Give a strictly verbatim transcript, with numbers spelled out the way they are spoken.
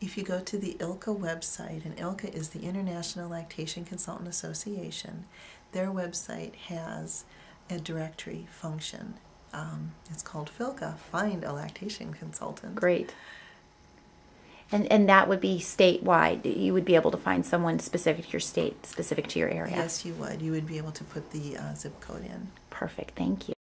If you go to the I L C A website, and I L C A is the International Lactation Consultant Association, their website has a directory function. Um, it's called F I L C A, Find a Lactation Consultant. Great. And and that would be statewide. You would be able to find someone specific to your state, specific to your area. Yes, you would. You would be able to put the uh, zip code in. Perfect. Thank you.